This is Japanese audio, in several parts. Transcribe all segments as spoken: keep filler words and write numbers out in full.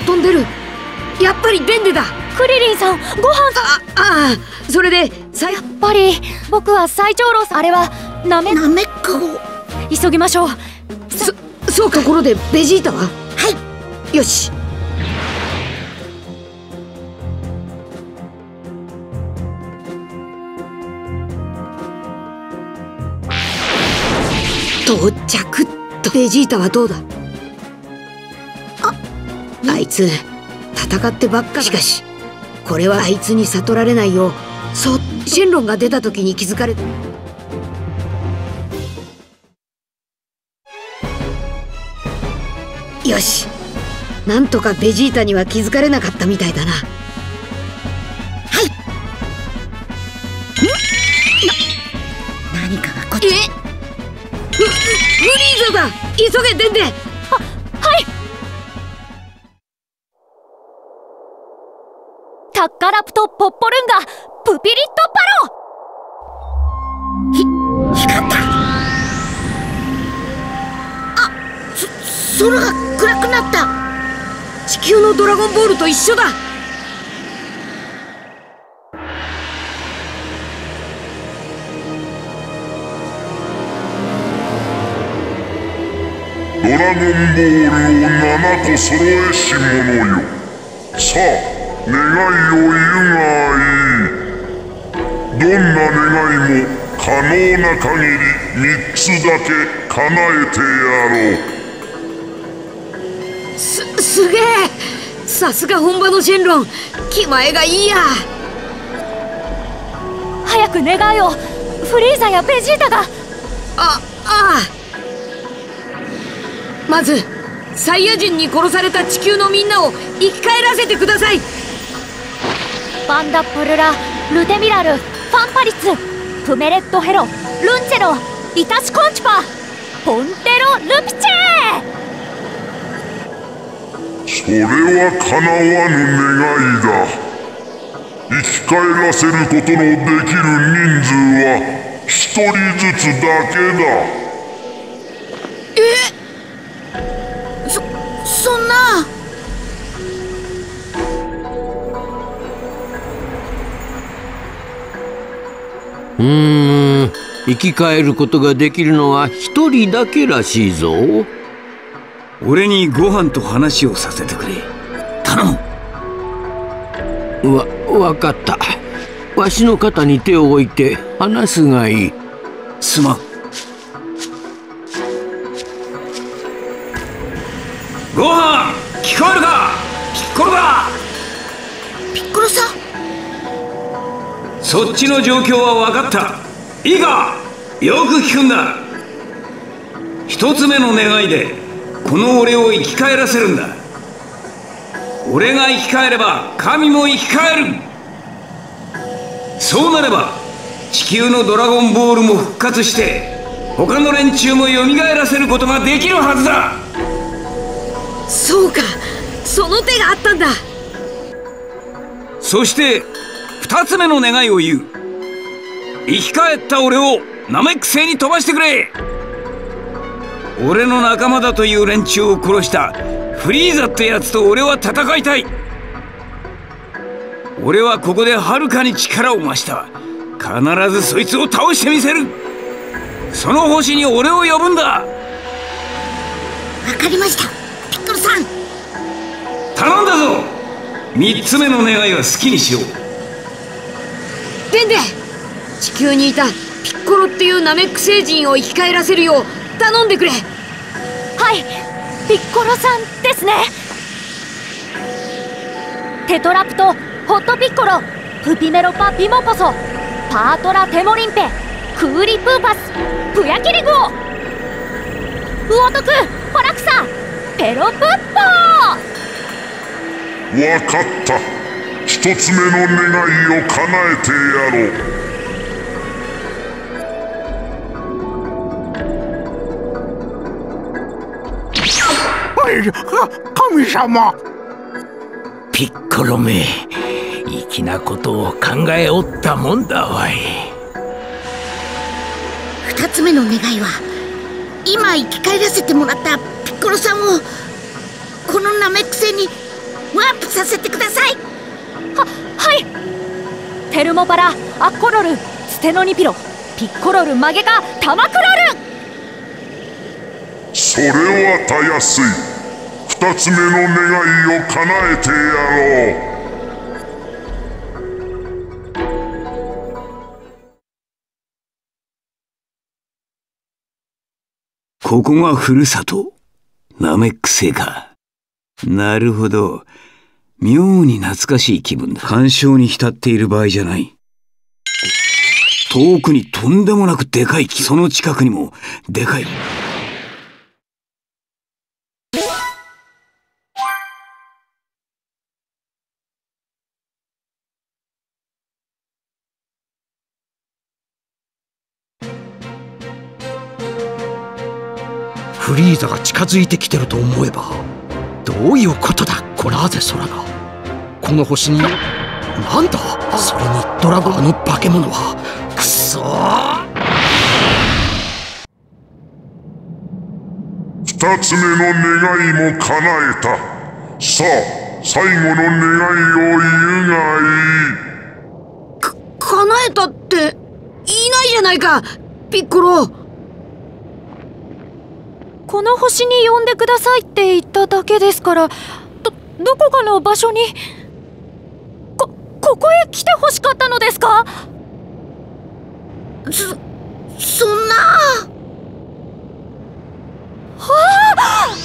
飛んでる。やっぱりデンデだ。 クリリンさん、ご飯。 あああ、それでさやっぱり僕は最長老さん。あれはナメナメックを急ぎましょう。 そそうか。ところでベジータは？ はい。 よし。到着と。ベジータはどうだ？ああいつ戦ってばっかだ。しかしこれはあいつに悟られないよう、そうシェンロンが出た時に気づかれた。よし、なんとかベジータには気づかれなかったみたいだな。はい。 な何かがこっち。 えフフリーザだ。急げデンデ。ははい。タッカラプトポッポルンガプピリットパロ。 ひ光った。あ、そ空が暗くなった。 地球のドラゴンボールと一緒だ。 ドラゴンボールをななこ揃えし者よ。さあ願いを言うがいい。どんな願いも可能な限りみっつだけ叶えてやろう。 すすげえ。さすが本場のシェンロン。気前がいいや。 早く願いを。フリーザやベジータが。 あああ。まずサイヤ人に殺された地球のみんなを生き返らせてください。 バンダプルラ、ルテミラル、ファンパリツ、プメレットヘロ、ルンチェロ、イタシコンチパ、ポンテロルピチェ。 それは叶わぬ願いだ。生き返らせることのできる人数は一人ずつだけだ。 えそそんな。 うーん、生き返ることができるのは一人だけらしいぞ。 俺にご飯と話をさせてくれ。頼む。わ、わかった。わしの肩に手を置いて話すがいい。 すまん。ご飯聞こえるか？ピッコロだ。 ピッコロさん。 そっちの状況は分かった。いいか、よく聞くんだ。一つ目の願いでこの俺を生き返らせるんだ。俺が生き返れば神も生き返る。そうなれば地球のドラゴンボールも復活して他の連中も蘇らせることができるはずだ。 そうか、その手があったんだ。 そして二つ目の願いを言う。生き返った俺をナメック星に飛ばしてくれ。俺の仲間だという連中を殺したフリーザってやつと俺は戦いたい。俺はここではるかに力を増した。必ずそいつを倒してみせる。その星に俺を呼ぶんだ。 わかりました、ピッコロさん。 頼んだぞ。三つ目の願いは好きにしよう。 デンデ、地球にいたピッコロっていうナメック星人を生き返らせるよう頼んでくれ。 はい、ピッコロさんですね。テトラプト、ホットピッコロ、プピメロパピモポソ、パートラテモリンペ、クーリプーパス、プヤキリグオ、ウオトク、ファラクサ、ペロプッポー。 わかった。一つ目の願いを叶えてやろう。 神様。 ピッコロめ、粋なことを考えおったもんだわい。 二つ目の願いは今生き返らせてもらったピッコロさんをこのナメック星にワープさせてください。 は、はい。テルモパラ、アッコロル、ステノニピロ、ピッコロル、マゲカ、タマクロル。 それはたやすい。二つ目の願いを叶えてやろう。 ここがふるさと、ナメック星か。なるほど。妙に懐かしい気分だ。感傷に浸っている場合じゃない。遠くにとんでもなくでかい木、その近くにもでかい。 フリーザが近づいてきてると思えば、どういうことだコラーゼ空が。この星になんだ、それにドラゴンの化け物は。くそー。 二つ目の願いも叶えた。さあ最後の願いを言うがいい。 か叶えたって言いないじゃないかピッコロ。 この星に呼んでくださいって言っただけですから、ど、どこかの場所に。こ、ここへ来て欲しかったのですか？ そ、そんな。 はあ！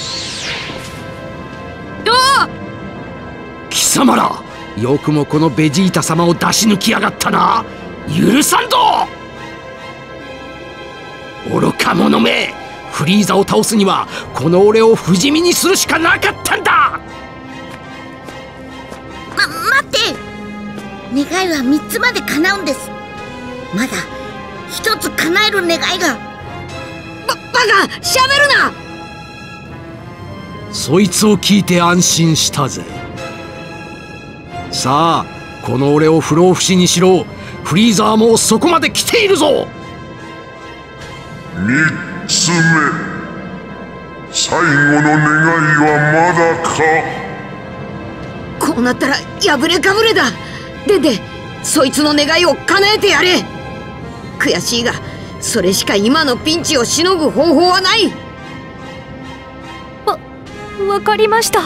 あ！貴様ら、よくもこのベジータ様を出し抜きやがったな。許さんぞ！愚か者め！フリーザを倒すにはこの俺を不死身にするしかなかったんだ。 ま、待って。願いはみっつまで叶うんです。まだひとつ叶える願いが。 バ、バカしゃべるな。 そいつを聞いて安心したぜ。さあこの俺を不老不死にしろ。フリーザーもそこまで来ているぞ。 みっつめ、最後の願いはまだか。 こうなったら破れかぶれだ。デンデ、そいつの願いを叶えてやれ。悔しいがそれしか今のピンチをしのぐ方法はない。 わ、わかりました。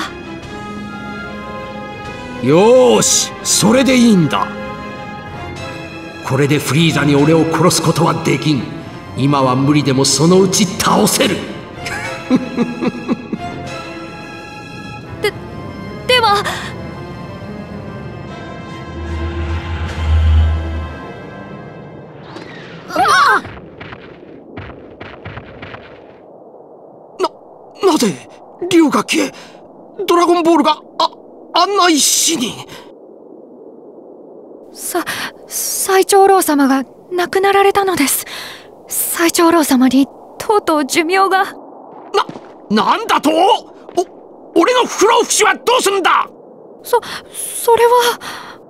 よーし、それでいいんだ。これでフリーザに俺を殺すことはできん。今は無理でもそのうち倒せる。 で、では。 な、なぜ竜が消え、ドラゴンボールがあ、あんな石に。 さ、最長老様が亡くなられたのです。最長老様にとうとう寿命が。な、 なんだと？お、俺の不老不死はどうするんだ？ そ、それは。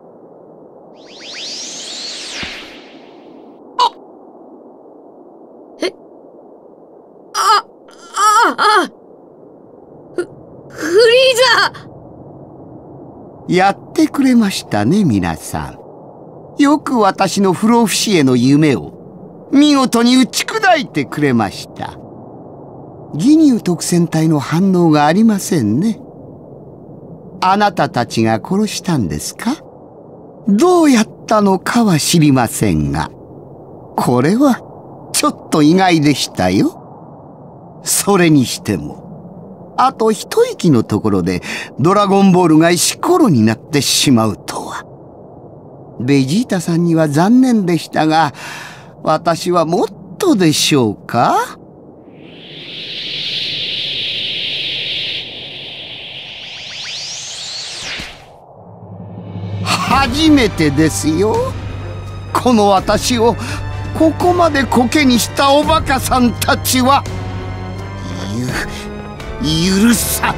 あえあ、あ、あ、フ、フリーザ！ やってくれましたね、皆さん。よく私の不老不死への夢を見事に打ち砕いてくれました。ギニュー特戦隊の反応がありませんね。あなたたちが殺したんですか？どうやったのかは知りませんが、これはちょっと意外でしたよ。それにしても、あと一息のところでドラゴンボールが石ころになってしまうとは。ベジータさんには残念でしたが、私はもっとでしょうか？初めてですよ。この私をここまでコケにしたおバカさんたちは。ゆ、許さん。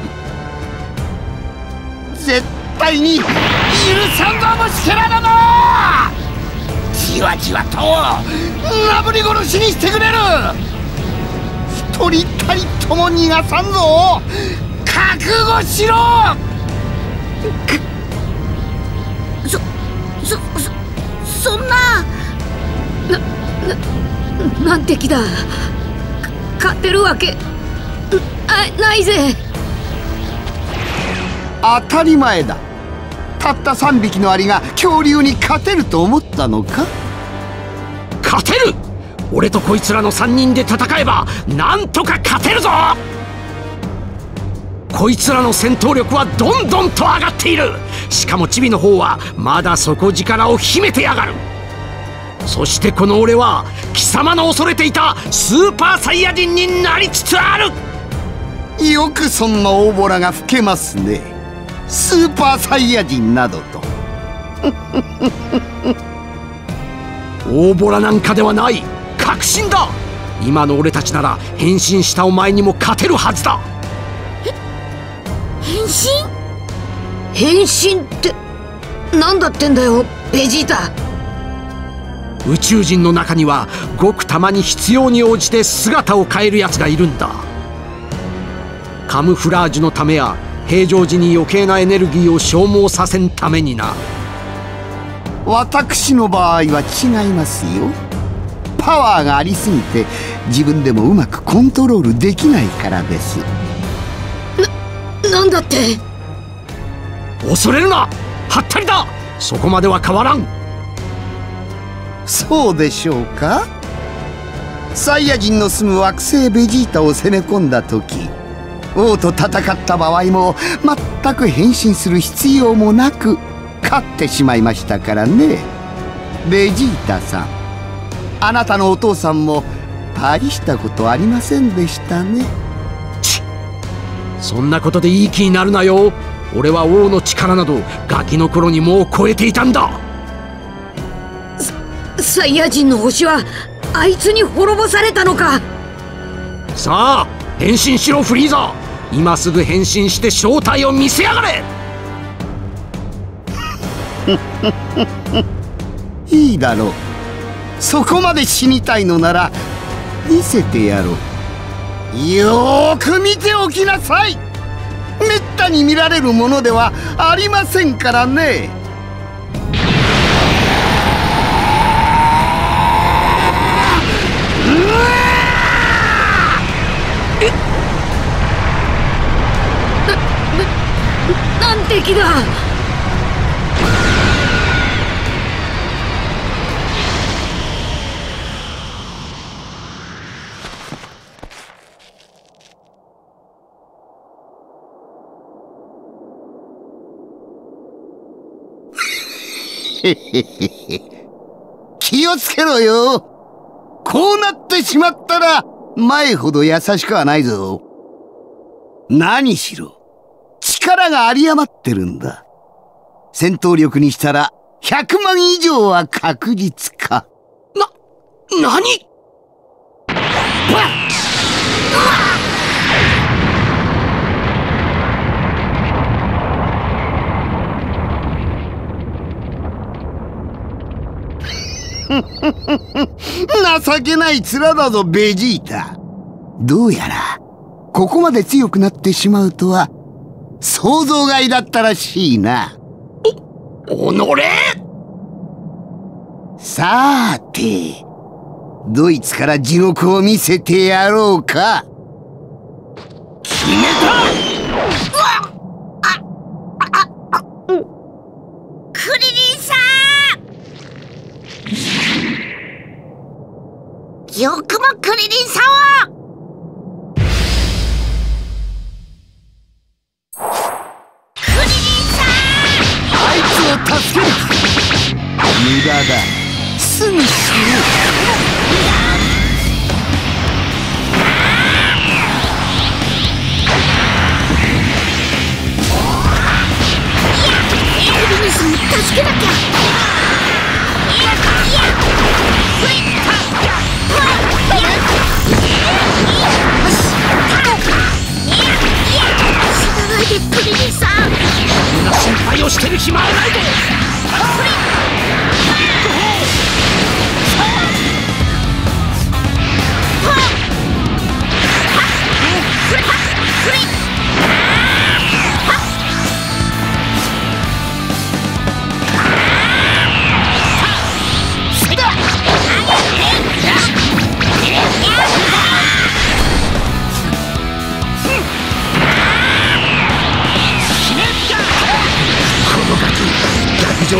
絶対に許さんぞ、虫けらだな。じわじわとなぶり殺しにしてくれる。一人たりとも逃がさんぞ。覚悟しろ。 そそそそんななななんて気だ。勝てるわけなないぜ。 当たり前だ。たったさんびきのアリが恐竜に勝てると思ったのか。 勝てる。俺とこいつらのさんにんで戦えばなんとか勝てるぞ。こいつらの戦闘力はどんどんと上がっている。しかもチビの方はまだ底力を秘めてやがる。そしてこの俺は貴様の恐れていたスーパーサイヤ人になりつつある。 よくそんな大ボラが吹けますね。スーパーサイヤ人などと大ボラなんかではない。確信だ。今の俺たちなら変身したお前にも勝てるはずだ。 変身変身ってなんだってんだよベジータ。 宇宙人の中にはごくたまに必要に応じて姿を変えるやつがいるんだ。カムフラージュのためや平常時に余計なエネルギーを消耗させんためにな。 私の場合は違いますよ。パワーがありすぎて自分でもうまくコントロールできないからです。 な、なんだって。 恐れるな。はったりだ。そこまでは変わらん。 そうでしょうか。サイヤ人の住む惑星ベジータを攻め込んだ時、王と戦った場合も全く変身する必要もなく勝ってしまいましたからね。ベジータさん、あなたのお父さんも大したことありませんでしたね。 ちそんなことでいい気になるなよ。俺は王の力などガキの頃にもう超えていたんだ。 サイヤ人の星はあいつに滅ぼされたのか。 さあ変身しろフリーザ。今すぐ変身して正体を見せやがれ。 いいだろう。そこまで死にたいのなら見せてやろう。よーく見ておきなさい。めったに見られるものではありませんからね。 な、なんて気だ。 気をつけろよ。こうなってしまったら前ほど優しくはないぞ。何しろ力が有り余ってるんだ。戦闘力にしたらひゃくまん以上は確実か。 な、何？ 情けない面だぞベジータ。どうやらここまで強くなってしまうとは想像外だったらしいな。 お、おのれ！ さーてどいつから地獄を見せてやろうか。決めた！ クリリンさん、よくもクリリンさんを。クリリンさん、 あいつを助ける。無駄だ。すぐ死ぬ。 クリリンさんを助けなきゃ。クリリンさん、 みんな心配をしてる暇はないで。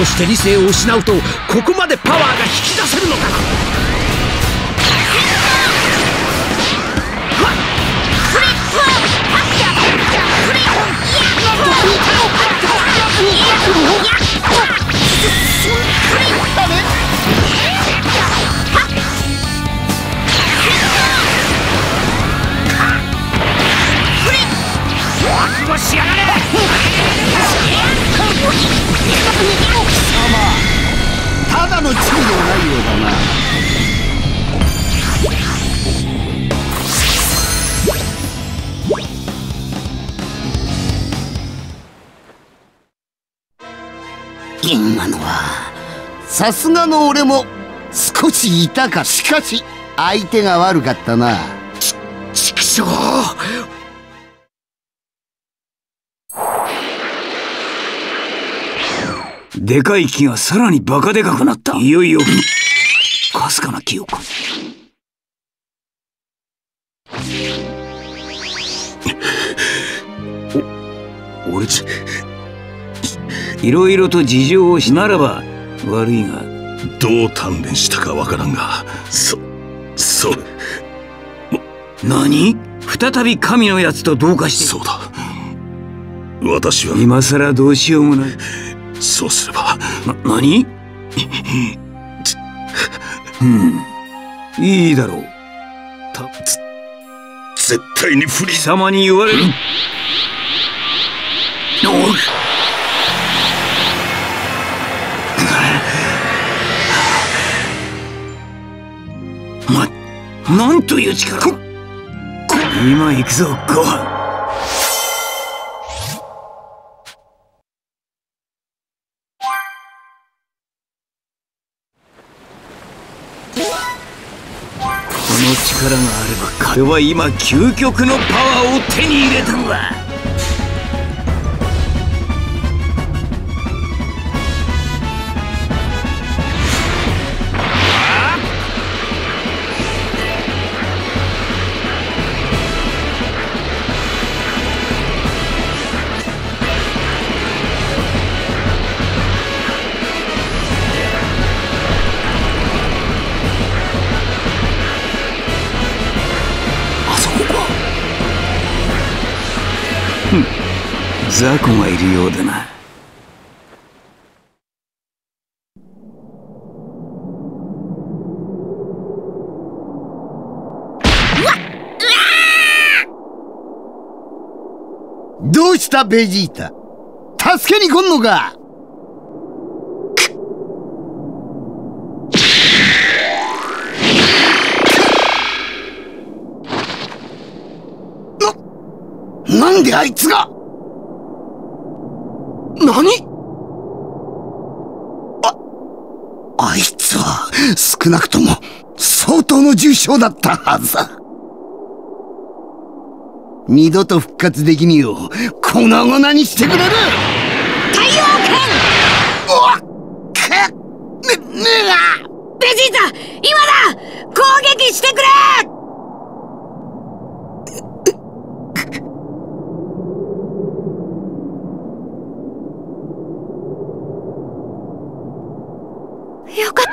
うして理性を失うとここまでパワーが引き出せるのか。 ただの地位でもないようだな。今のはさすがの俺も少し痛か。しかし相手が悪かったな。 ちくしょう。 でかい木がさらにバカでかくなった。いよいよかすかな記憶。お俺ちいろいろと事情をしならば悪いが、 どう鍛錬したかわからんが、そそう何？再び神のやつと同化して。 そうだ。私は今さらどうしようもない。 そうすればな、何？うん、いいだろう。 た絶対に不利。 貴様に言われる。ま、なんという力。今行くぞ、ご飯。この力があれば、彼は今究極のパワーを手に入れたのだ。雑魚がいるようだな。 どうしたベジータ、助けに来んのか。な、なんであいつが。 何？ あ、あいつは少なくとも相当の重傷だったはずだ。二度と復活できねえよう粉々にしてくれる。 太陽剣。 おっけね、ねえがベジータ、今だ。攻撃してくれ。 よかった、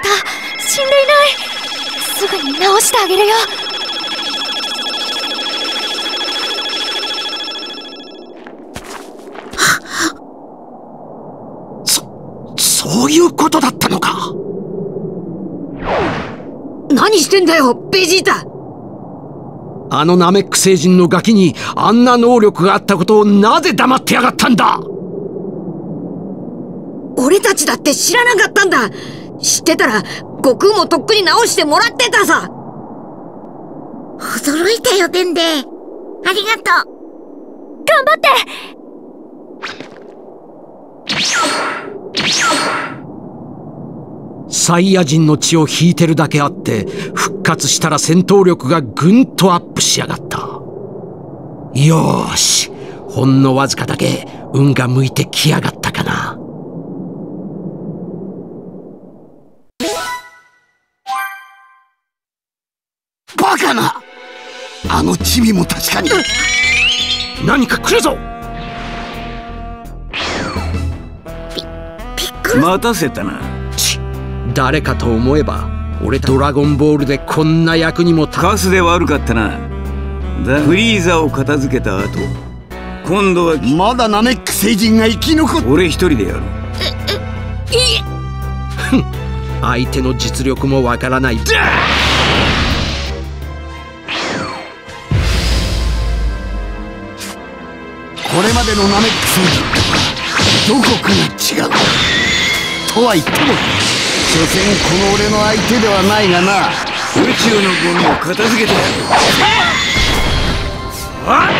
死んでいない。すぐに治してあげるよ。 そ、そういうことだったのか。 何してんだよ、ベジータ。 あのナメック星人のガキにあんな能力があったことをなぜ黙ってやがったんだ。 俺たちだって知らなかったんだ。知ってたら悟空もとっくに直してもらってたさ。 驚いたよ、デンデ。ありがとう。 頑張って。 サイヤ人の血を引いてるだけあって復活したら戦闘力がぐんとアップしやがった。よーし、ほんのわずかだけ運が向いてきやがったかな。 バカな。あのチビも確かに。 何か来るぞ。 ピッコロ待たせたな。 ち誰かと思えば俺ドラゴンボールでこんな役にも立カスで悪かったな。だフリーザを片付けた後、今度はまだナメック星人が生き残っ俺一人でやる。 相手の実力もわからない。これまでのナメック星人とはどこかが違う。とは言っても所詮この俺の相手ではないがな。 宇宙のゴミを片付けてやる。あっ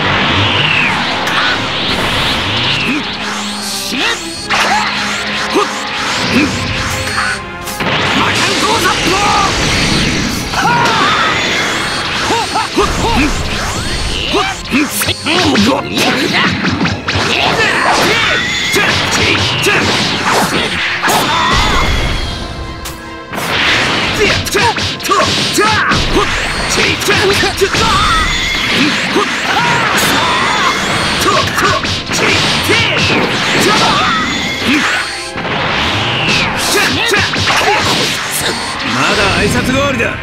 まだ挨拶代わりだ。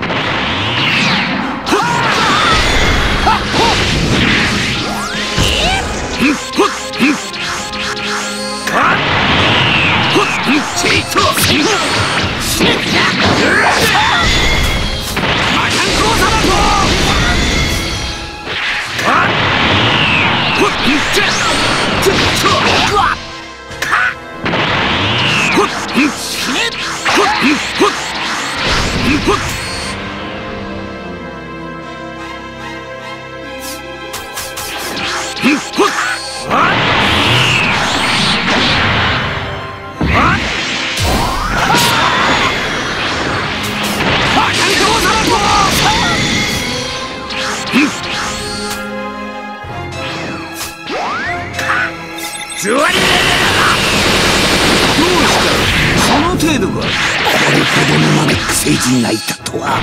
どうしたその程度か。これほどのナメック星人がいたとは。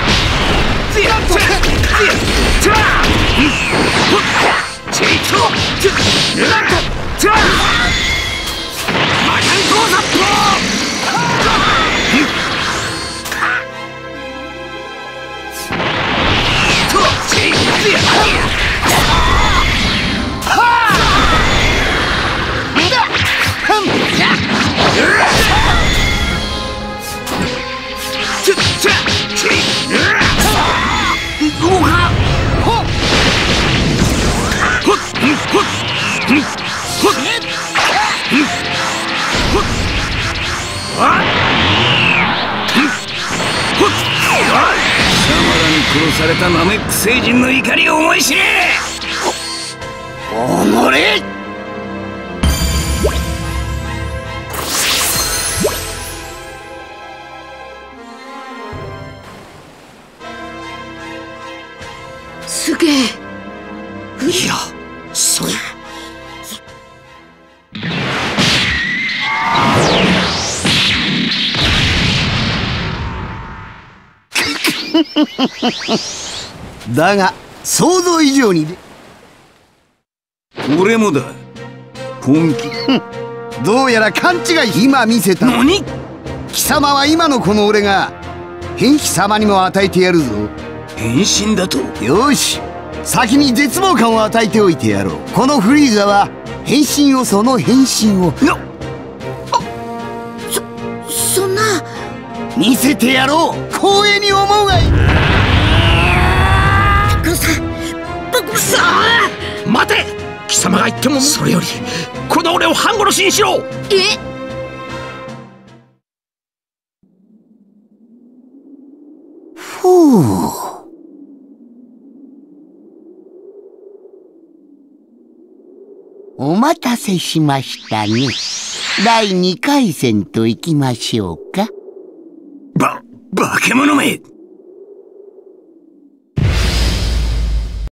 殺されたナメック星人の怒りを思い知れ。おのれ。 すげえ。いや、それだが想像以上にで。 俺もだ。本気。 どうやら勘違い。今見せた。 何？ 貴様は今のこの俺が変貴様にも与えてやるぞ。 変身だと？ よし、先に絶望感を与えておいてやろう。このフリーザは変身をその変身をなあそそんな見せてやろう。光栄に思うがいい。 ピッコロさん、僕さあ待て。貴様が言ってもそれよりこの俺を半殺しにしろ。 えふう。お待たせしましたね。だいにかい戦といきましょうか。 ば、化け物め。